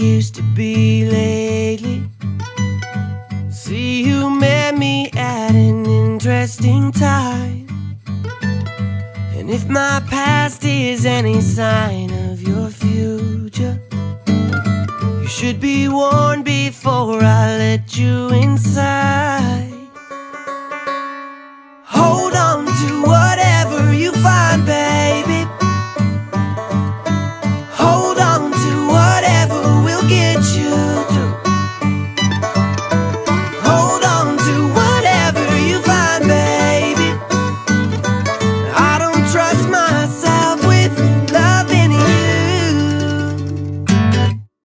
used to be lately. See, you met me at an interesting time, and if my past is any sign of your future, you should be warned before I let you inside.